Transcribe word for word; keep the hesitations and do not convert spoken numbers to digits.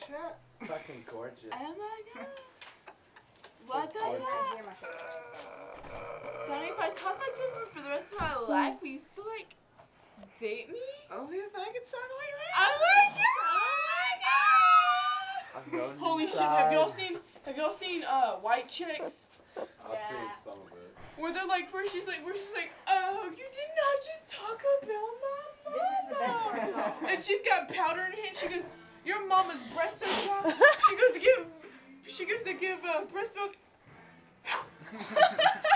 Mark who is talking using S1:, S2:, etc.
S1: shit.
S2: Fucking gorgeous.
S3: Oh my god. What the heck? Donnie, if I talk like this for the rest of my life, will you still like date me?
S1: Only if I can talk like that.
S3: Oh my god!
S2: I'm going
S3: Holy shit!
S2: inside.
S3: Have y'all seen? Have y'all seen uh White Chicks?
S4: I've
S3: Yeah.
S4: seen some of it.
S3: Where they're like, where she's like, where she's like, oh, you did not just talk about my mama. And she's got powder in her hand. She goes, your mama's breast so strong. She goes to give, she goes to give uh, breast milk.